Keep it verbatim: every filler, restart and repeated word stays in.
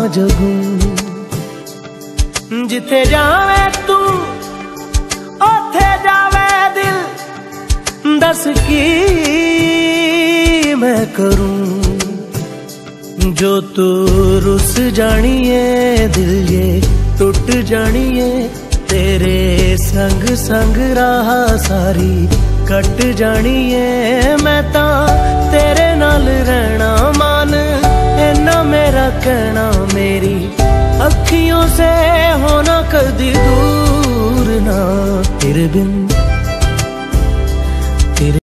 जगूं। जिथे जावे तू ओथे जावे दिल, दस की मैं करूं। जो तू रुस जानिए दिल ये टूट जानिए, तेरे संग संग राह सारी कट जानिए। मैं ता तेरे नाल रहना मान, इन्ना मेरा कहना, मेरी अखियों से होना कदी दूर ना तेरे बिन।